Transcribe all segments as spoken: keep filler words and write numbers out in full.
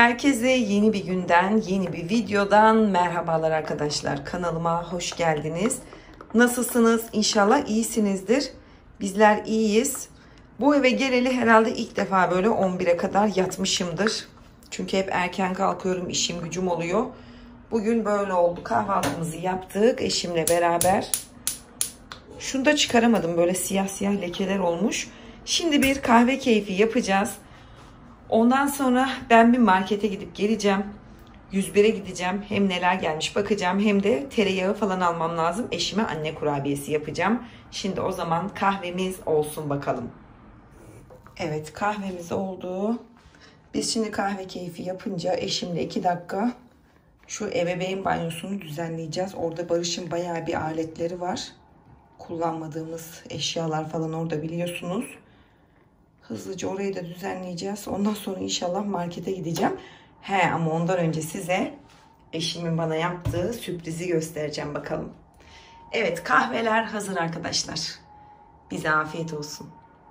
Herkese yeni bir günden, yeni bir videodan merhabalar arkadaşlar. Kanalıma hoş geldiniz. Nasılsınız? İnşallah iyisinizdir. Bizler iyiyiz. Bu eve geleli herhalde ilk defa böyle on bire kadar yatmışımdır. Çünkü hep erken kalkıyorum, işim gücüm oluyor. Bugün böyle oldu. Kahvaltımızı yaptık eşimle beraber. Şunu da çıkaramadım. Böyle siyah siyah lekeler olmuş. Şimdi bir kahve keyfi yapacağız. Ondan sonra ben bir markete gidip geleceğim. yüz bire gideceğim. Hem neler gelmiş bakacağım hem de tereyağı falan almam lazım. Eşime anne kurabiyesi yapacağım. Şimdi o zaman kahvemiz olsun bakalım. Evet, kahvemiz oldu. Biz şimdi kahve keyfi yapınca eşimle iki dakika şu ebeveyn banyosunu düzenleyeceğiz. Orada Barış'ın bayağı bir aletleri var. Kullanmadığımız eşyalar falan orada biliyorsunuz. Hızlıca orayı da düzenleyeceğiz. Ondan sonra inşallah markete gideceğim. He ama ondan önce size eşimin bana yaptığı sürprizi göstereceğim bakalım. Evet, kahveler hazır arkadaşlar. Bize afiyet olsun.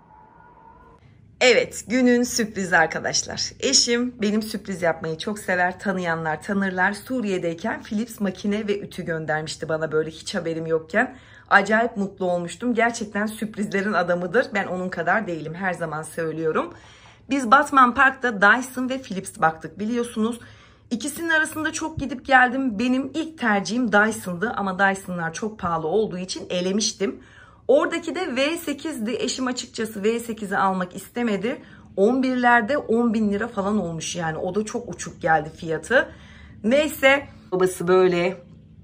Evet, günün sürprizi arkadaşlar. Eşim benim sürpriz yapmayı çok sever. Tanıyanlar tanırlar. Suriye'deyken Philips makine ve ütü göndermişti bana böyle hiç haberim yokken. Acayip mutlu olmuştum. Gerçekten sürprizlerin adamıdır. Ben onun kadar değilim. Her zaman söylüyorum. Biz Batman Park'ta Dyson ve Philips baktık biliyorsunuz. İkisinin arasında çok gidip geldim. Benim ilk tercihim Dyson'dı ama Dyson'lar çok pahalı olduğu için elemiştim. Oradaki de V sekiz'di. Eşim açıkçası V sekiz'i almak istemedi. on birlerde on bin lira falan olmuş yani. O da çok uçuk geldi fiyatı. Neyse babası böyle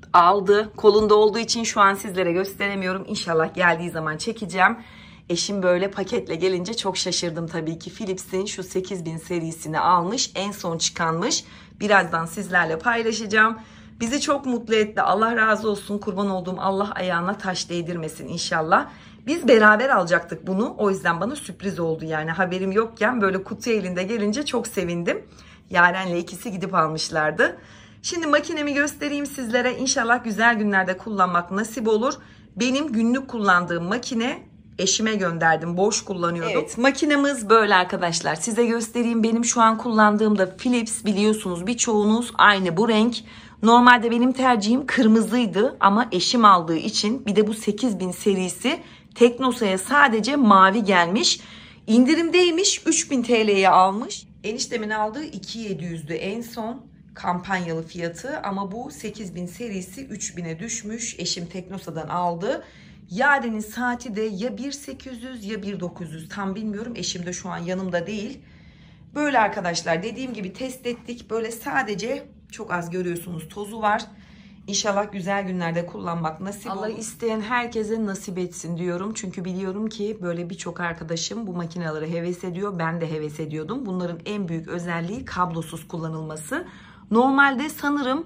aldı. Kolunda olduğu için şu an sizlere gösteremiyorum. İnşallah geldiği zaman çekeceğim. Eşim böyle paketle gelince çok şaşırdım tabii ki. Philips'in şu sekiz bin serisini almış. En son çıkanmış. Birazdan sizlerle paylaşacağım. Bizi çok mutlu etti. Allah razı olsun. Kurban olduğum Allah ayağına taş değdirmesin inşallah. Biz beraber alacaktık bunu. O yüzden bana sürpriz oldu yani. Haberim yokken böyle kutu elinde gelince çok sevindim. Yaren'le ikisi gidip almışlardı. Şimdi makinemi göstereyim sizlere. İnşallah güzel günlerde kullanmak nasip olur. Benim günlük kullandığım makine, eşime gönderdim. Boş kullanıyordum. Evet, makinemiz böyle arkadaşlar. Size göstereyim. Benim şu an kullandığım da Philips, biliyorsunuz birçoğunuz aynı bu renk. Normalde benim tercihim kırmızıydı ama eşim aldığı için, bir de bu sekiz bin serisi Teknosa'ya sadece mavi gelmiş. İndirimdeymiş. üç bin T L'ye almış. Eniştemin aldığı iki bin yedi yüz'dü en son kampanyalı fiyatı ama bu sekiz bin serisi üç bine düşmüş. Eşim Teknosa'dan aldı. Yaren'in saati de ya bir bin sekiz yüz ya bir bin dokuz yüz, tam bilmiyorum. Eşim de şu an yanımda değil. Böyle arkadaşlar, dediğim gibi test ettik. Böyle sadece çok az görüyorsunuz tozu var. İnşallah güzel günlerde kullanmak nasip olur. Allah isteyen herkese nasip etsin diyorum. Çünkü biliyorum ki böyle birçok arkadaşım bu makineleri heves ediyor. Ben de heves ediyordum. Bunların en büyük özelliği kablosuz kullanılması. Normalde sanırım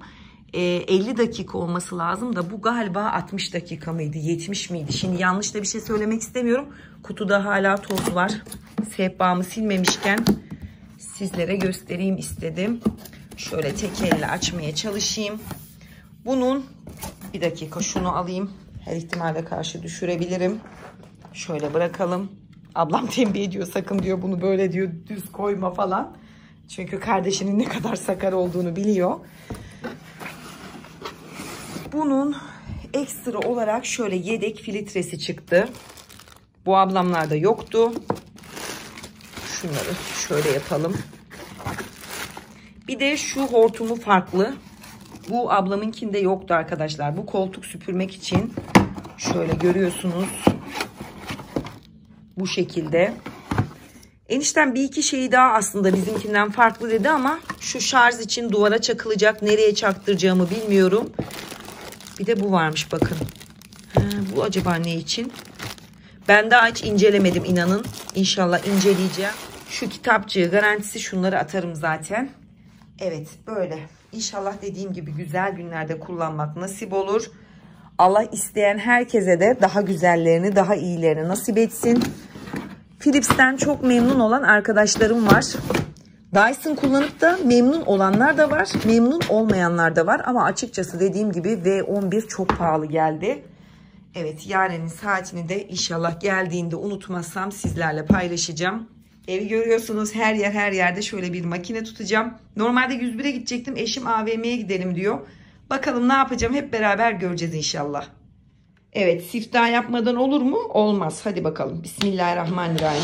elli dakika olması lazım da bu galiba altmış dakika mıydı, yetmiş miydi? Şimdi yanlış da bir şey söylemek istemiyorum. Kutuda hala toz var. Sehpamı silmemişken sizlere göstereyim istedim. Şöyle tek elle açmaya çalışayım. Bunun bir dakika şunu alayım. Her ihtimale karşı düşürebilirim. Şöyle bırakalım. Ablam tembih ediyor, sakın diyor bunu böyle diyor düz koyma falan. Çünkü kardeşinin ne kadar sakar olduğunu biliyor. Bunun ekstra olarak şöyle yedek filtresi çıktı. Bu ablamlarda yoktu. Şunları şöyle yapalım. Bir de şu hortumu farklı. Bu ablamınkinde yoktu arkadaşlar. Bu koltuk süpürmek için şöyle görüyorsunuz. Bu şekilde. Enişten bir iki şeyi daha aslında bizimkinden farklı dedi ama şu şarj için duvara çakılacak, nereye çaktıracağımı bilmiyorum. Bir de bu varmış bakın. Ha, bu acaba ne için? Ben daha hiç incelemedim inanın. İnşallah inceleyeceğim. Şu kitapçığı, garantisi, şunları atarım zaten. Evet böyle. İnşallah dediğim gibi güzel günlerde kullanmak nasip olur. Allah isteyen herkese de daha güzellerini, daha iyilerini nasip etsin. Philips'ten çok memnun olan arkadaşlarım var. Dyson kullanıp da memnun olanlar da var, memnun olmayanlar da var. Ama açıkçası dediğim gibi V on bir çok pahalı geldi. Evet, Yaren'in saatini de inşallah geldiğinde unutmazsam sizlerle paylaşacağım. Evi görüyorsunuz, her yer her yerde şöyle bir makine tutacağım. Normalde yüz bire gidecektim. Eşim A V M'ye gidelim diyor. Bakalım ne yapacağım, hep beraber göreceğiz inşallah. Evet, siftah yapmadan olur mu? Olmaz. Hadi bakalım. Bismillahirrahmanirrahim.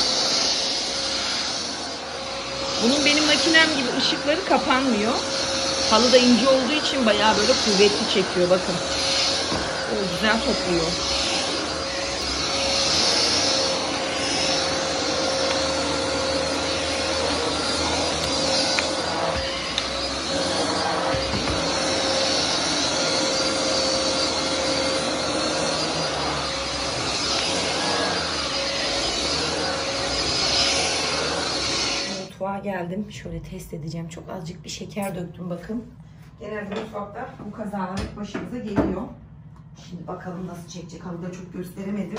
Bunun benim makinem gibi ışıkları kapanmıyor. Halı da ince olduğu için bayağı böyle kuvvetli çekiyor. Bakın. O güzel topluyor. Mutfağa geldim. Şöyle test edeceğim. Çok azıcık bir şeker döktüm bakın. Genelde mutfakta bu kazalar hep başımıza geliyor. Şimdi bakalım nasıl çekecek. Halıda çok gösteremedim.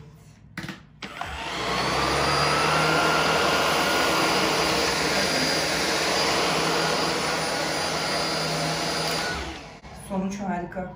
Sonuç harika.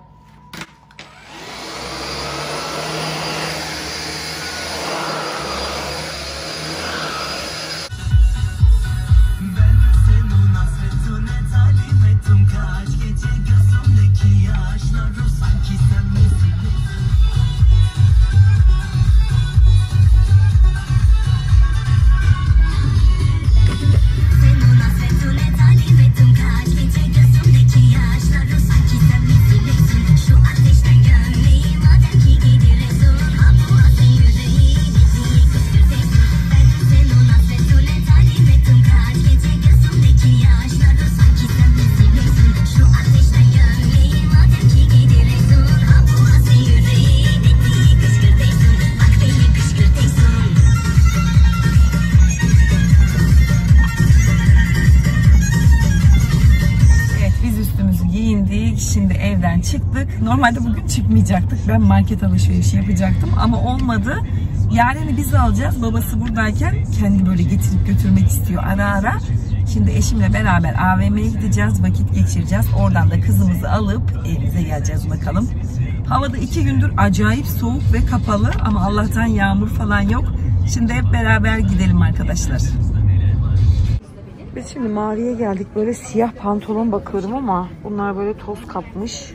Şimdi evden çıktık. Normalde bugün çıkmayacaktık. Ben market alışverişi yapacaktım ama olmadı. Yaren'i biz alacağız. Babası buradayken kendi böyle getirip götürmek istiyor ara ara. Şimdi eşimle beraber A V M'ye gideceğiz. Vakit geçireceğiz. Oradan da kızımızı alıp evimize geleceğiz bakalım. Havada iki gündür acayip soğuk ve kapalı ama Allah'tan yağmur falan yok. Şimdi hep beraber gidelim arkadaşlar. Biz şimdi Mavi'ye geldik. Böyle siyah pantolon bakıyorum ama bunlar böyle toz kapmış.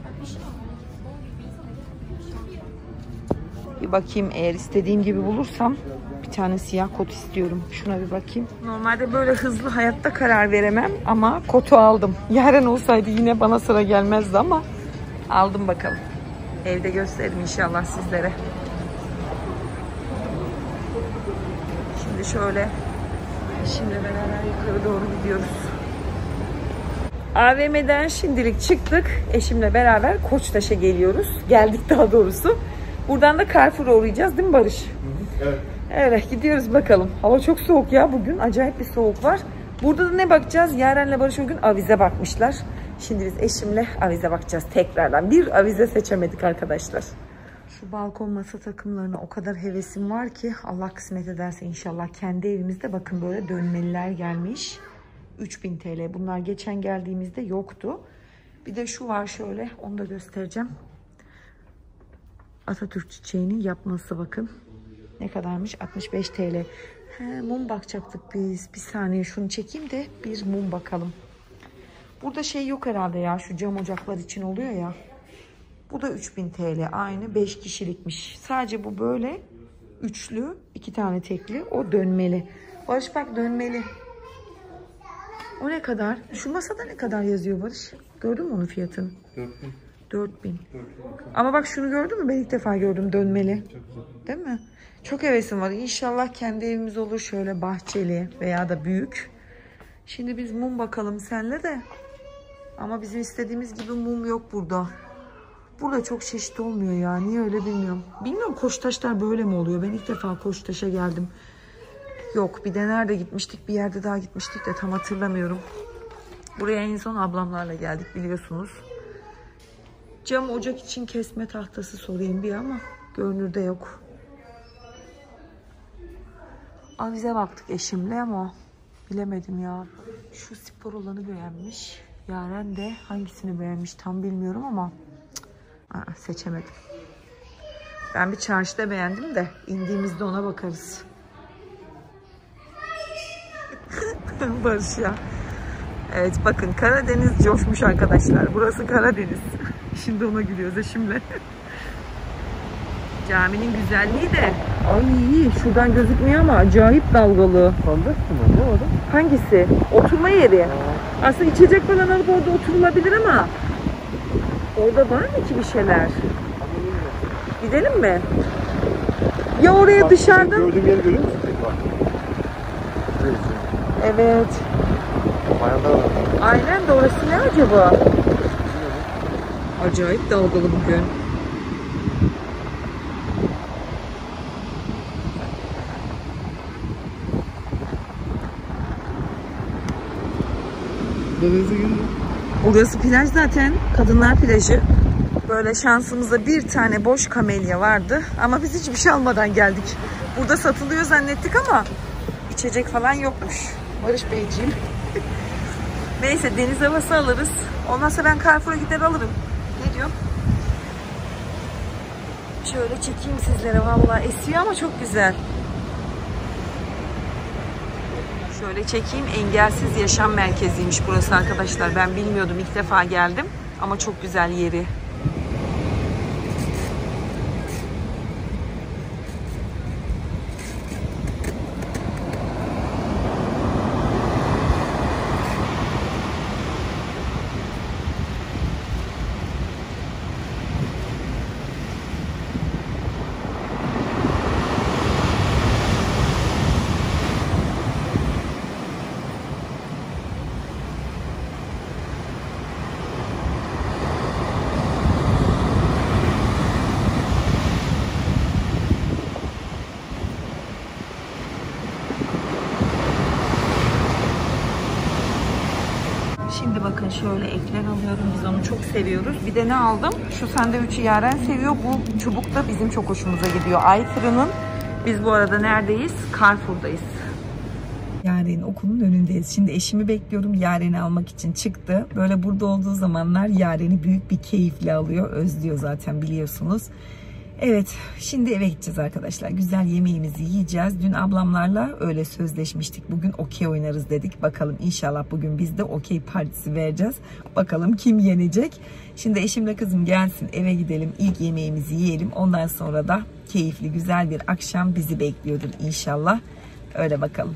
Bir bakayım, eğer istediğim gibi bulursam bir tane siyah kot istiyorum. Şuna bir bakayım. Normalde böyle hızlı hayatta karar veremem ama kotu aldım. Yaren olsaydı yine bana sıra gelmezdi ama aldım bakalım. Evde gösteririm inşallah sizlere. Şimdi şöyle Şimdi beraber yukarı doğru gidiyoruz. A V M'den şimdilik çıktık. Eşimle beraber Koçtaş'a geliyoruz. Geldik daha doğrusu. Buradan da Carrefour'a uğrayacağız değil mi Barış? Evet. Evet, gidiyoruz bakalım. Hava çok soğuk ya bugün. Acayip bir soğuk var. Burada da ne bakacağız? Yaren'le Barış o gün avize bakmışlar. Şimdi biz eşimle avize bakacağız tekrardan. Bir avize seçemedik arkadaşlar. Şu balkon masa takımlarına o kadar hevesim var ki Allah kısmet ederse inşallah kendi evimizde bakın böyle dönmeliler gelmiş. üç bin T L. Bunlar geçen geldiğimizde yoktu. Bir de şu var şöyle, onu da göstereceğim. Atatürk çiçeğinin yapması bakın. Ne kadarmış? altmış beş T L. He, mum bakacaktık biz. Bir saniye şunu çekeyim de bir mum bakalım. Burada şey yok herhalde ya, şu cam ocaklar için oluyor ya. Bu da üç bin T L. Aynı beş kişilikmiş. Sadece bu böyle üçlü, iki tane tekli. O dönmeli. Barış bak, dönmeli. O ne kadar? Şu masada ne kadar yazıyor Barış? Gördün mü onun fiyatını? dört bin. dört bin. Ama bak şunu gördün mü? Ben ilk defa gördüm, dönmeli. Değil mi? Çok hevesim var. İnşallah kendi evimiz olur. Şöyle bahçeli veya da büyük. Şimdi biz mum bakalım senle de. Ama bizim istediğimiz gibi mum yok burada. Burada çok çeşit olmuyor ya. Niye öyle bilmiyorum. Bilmiyorum, Koçtaşlar böyle mi oluyor? Ben ilk defa Koçtaş'a geldim. Yok, bir de nerede gitmiştik? Bir yerde daha gitmiştik de tam hatırlamıyorum. Buraya en son ablamlarla geldik biliyorsunuz. Cam ocak için kesme tahtası sorayım bir ama görünürde yok. Avize baktık eşimle ama bilemedim ya. Şu spor olanı beğenmiş. Yaren de hangisini beğenmiş tam bilmiyorum ama aa, seçemedim. Ben bir çarşıda beğendim de indiğimizde ona bakarız. Barış ya. Evet bakın Karadeniz coşmuş arkadaşlar. Burası Karadeniz. Şimdi ona gülüyoruz eşimle. Caminin güzelliği de. Ay şuradan gözükmüyor ama acayip dalgalı. Sandık mı? Ne orada? Hangisi? Oturma yeri. Aa. Aslında içecek falan alıp orada oturulabilir ama orada var mı ki bir şeyler? Gidelim mi? Ya oraya bak, dışarıdan... Gördüğüm yeri görüyor musun? Bak. Evet. Aynen de orası ne acaba? Acayip dalgalı bugün. Burası plaj zaten. Kadınlar plajı. Böyle şansımızda bir tane boş kamelya vardı. Ama biz hiçbir şey almadan geldik. Burada satılıyor zannettik ama içecek falan yokmuş. Barış Beyciğim. Neyse deniz havası alırız. Olmazsa ben Carrefour'a gider alırım. Ne diyor? Şöyle çekeyim sizlere. Vallahi esiyor ama çok güzel. Şöyle çekeyim. Engelsiz Yaşam Merkeziymiş burası arkadaşlar. Ben bilmiyordum. İlk defa geldim. Ama çok güzel yeri. Şimdi bakın şöyle ekler alıyorum. Biz onu çok seviyoruz. Bir de ne aldım? Şu sandviçi Yaren seviyor. Bu çubuk da bizim çok hoşumuza gidiyor. Ay fırının. Biz bu arada neredeyiz? Carrefour'dayız. Yaren'in okulun önündeyiz. Şimdi eşimi bekliyorum. Yaren'i almak için çıktı. Böyle burada olduğu zamanlar Yaren'i büyük bir keyifle alıyor. Özlüyor zaten biliyorsunuz. Evet, şimdi eve gideceğiz arkadaşlar. Güzel yemeğimizi yiyeceğiz. Dün ablamlarla öyle sözleşmiştik. Bugün okey oynarız dedik. Bakalım inşallah bugün biz de okey partisi vereceğiz. Bakalım kim yenecek. Şimdi eşimle kızım gelsin, eve gidelim. İlk yemeğimizi yiyelim. Ondan sonra da keyifli güzel bir akşam bizi bekliyordur inşallah. Öyle bakalım.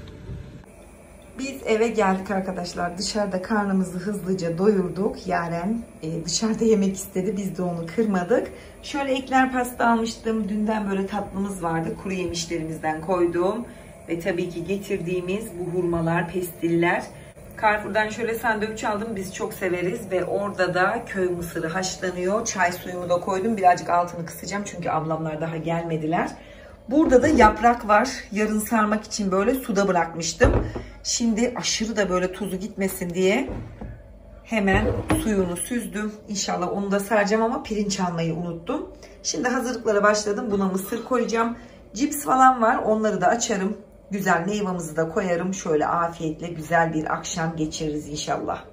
Biz eve geldik arkadaşlar. Dışarıda karnımızı hızlıca doyurduk. Yaren e, dışarıda yemek istedi. Biz de onu kırmadık. Şöyle ekler pasta almıştım. Dünden böyle tatlımız vardı. Kuru yemişlerimizden koydum. Ve tabii ki getirdiğimiz bu hurmalar, pestiller. Carrefour'dan şöyle sandviç aldım. Biz çok severiz. Ve orada da köy mısırı haşlanıyor. Çay suyumu da koydum. Birazcık altını kısacağım. Çünkü ablamlar daha gelmediler. Burada da yaprak var. Yarın sarmak için böyle suda bırakmıştım. Şimdi aşırı da böyle tuzu gitmesin diye hemen suyunu süzdüm. İnşallah onu da saracağım ama pirinç almayı unuttum. Şimdi hazırlıklara başladım. Buna mısır koyacağım. Cips falan var. Onları da açarım. Güzel meyvamızı da koyarım. Şöyle afiyetle güzel bir akşam geçiririz inşallah.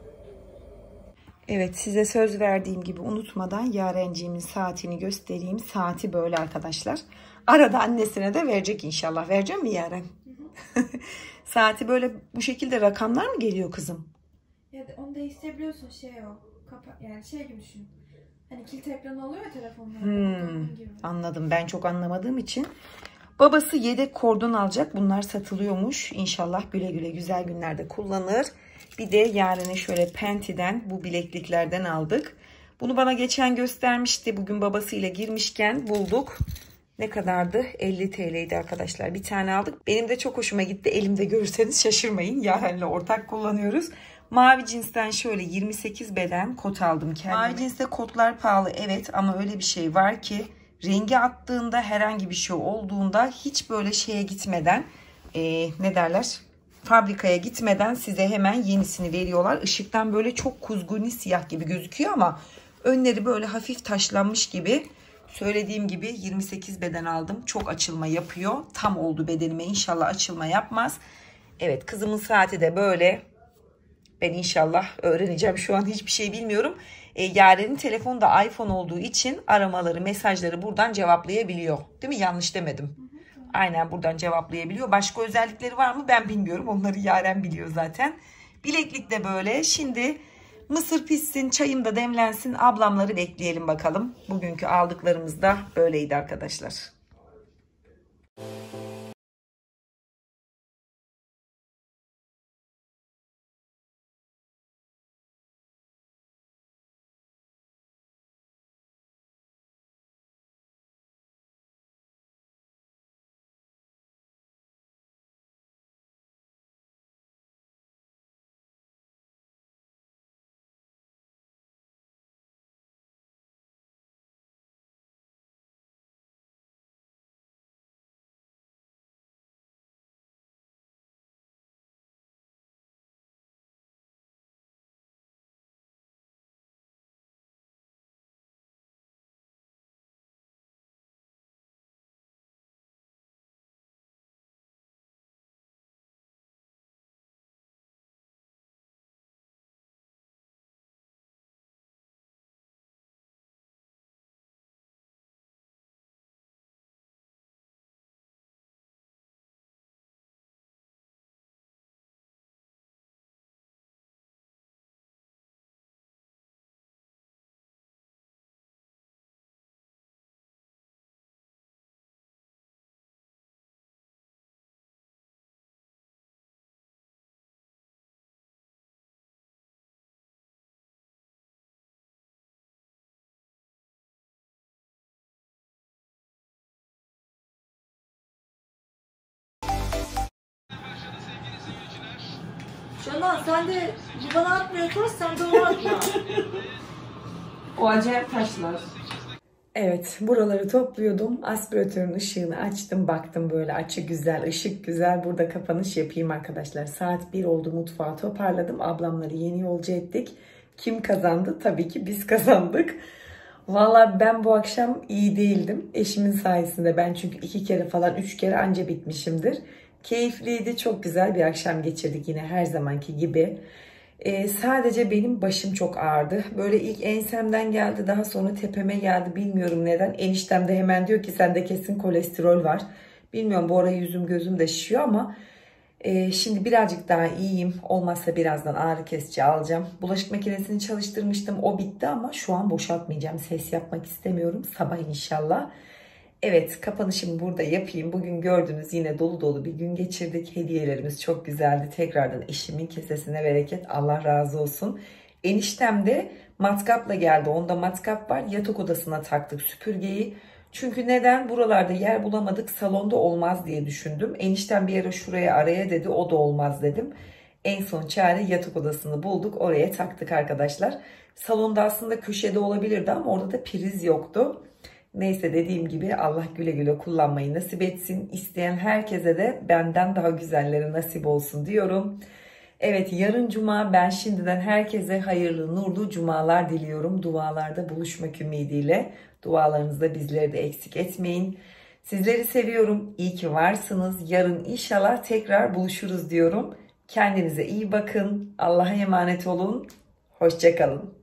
Evet, size söz verdiğim gibi unutmadan Yarenciğimin saatini göstereyim. Saati böyle arkadaşlar. Arada annesine de verecek inşallah. Vereceğim mi Yaren? Hı hı. Saati böyle bu şekilde rakamlar mı geliyor kızım? Ya da onu değiştirebiliyorsun, şey o. Kapa yani şey gibi düşün. Hani kilit ekranı oluyor ya telefonlarda. Hmm, anladım. Ben çok anlamadığım için. Babası yedek kordon alacak. Bunlar satılıyormuş. İnşallah güle güle güzel günlerde kullanır. Bir de Yaren'e şöyle Penti'den bu bilekliklerden aldık. Bunu bana geçen göstermişti. Bugün babasıyla girmişken bulduk. Ne kadardı? elli TL'ydi arkadaşlar. Bir tane aldık. Benim de çok hoşuma gitti. Elimde görürseniz şaşırmayın. Yaren'le ortak kullanıyoruz. Mavi cinsten şöyle yirmi sekiz beden kot aldım kendime. Mavi cinste kotlar pahalı evet ama öyle bir şey var ki rengi attığında herhangi bir şey olduğunda hiç böyle şeye gitmeden e, ne derler? Fabrikaya gitmeden size hemen yenisini veriyorlar. Işıktan böyle çok kuzguni siyah gibi gözüküyor ama önleri böyle hafif taşlanmış gibi. Söylediğim gibi yirmi sekiz beden aldım. Çok açılma yapıyor. Tam oldu bedenime. İnşallah açılma yapmaz. Evet, kızımın saati de böyle. Ben inşallah öğreneceğim. Şu an hiçbir şey bilmiyorum. E, Yaren'in telefonu da iPhone olduğu için aramaları, mesajları buradan cevaplayabiliyor. Değil mi? Yanlış demedim. Aynen buradan cevaplayabiliyor. Başka özellikleri var mı ben bilmiyorum. Onları Yaren biliyor zaten. Bileklik de böyle. Şimdi mısır pişsin, çayım da demlensin. Ablamları bekleyelim bakalım. Bugünkü aldıklarımız da böyleydi arkadaşlar. Şanan sen de bana atmıyor toz, sen de ona atma. O acayip taşlar. Evet, buraları topluyordum. Aspiratörün ışığını açtım. Baktım böyle açı güzel, ışık güzel. Burada kapanış yapayım arkadaşlar. Saat bir oldu, mutfağı toparladım. Ablamları yeni yolcu ettik. Kim kazandı? Tabii ki biz kazandık. Valla ben bu akşam iyi değildim. Eşimin sayesinde ben çünkü iki kere falan, üç kere anca bitmişimdir. Keyifliydi, çok güzel bir akşam geçirdik yine her zamanki gibi. Ee, sadece benim başım çok ağrıdı. Böyle ilk ensemden geldi, daha sonra tepeme geldi. Bilmiyorum neden. Eniştem de hemen diyor ki sende kesin kolesterol var. Bilmiyorum, bu ara yüzüm gözüm de şişiyor ama e, şimdi birazcık daha iyiyim. Olmazsa birazdan ağrı kesici alacağım. Bulaşık makinesini çalıştırmıştım. O bitti ama şu an boşaltmayacağım. Ses yapmak istemiyorum. Sabah inşallah. Evet, kapanışımı burada yapayım. Bugün gördünüz yine dolu dolu bir gün geçirdik. Hediyelerimiz çok güzeldi. Tekrardan eşimin kesesine bereket. Allah razı olsun. Eniştem de matkapla geldi. Onda matkap var. Yatak odasına taktık süpürgeyi. Çünkü neden? Buralarda yer bulamadık. Salonda olmaz diye düşündüm. Eniştem bir ara şuraya araya dedi. O da olmaz dedim. En son çare yatak odasını bulduk. Oraya taktık arkadaşlar. Salonda aslında köşede olabilirdi ama orada da priz yoktu. Neyse, dediğim gibi Allah güle güle kullanmayı nasip etsin. İsteyen herkese de benden daha güzelleri nasip olsun diyorum. Evet, yarın cuma, ben şimdiden herkese hayırlı nurlu cumalar diliyorum. Dualarda buluşmak ümidiyle. Dualarınızda bizleri de eksik etmeyin. Sizleri seviyorum. İyi ki varsınız. Yarın inşallah tekrar buluşuruz diyorum. Kendinize iyi bakın. Allah'a emanet olun. Hoşça kalın.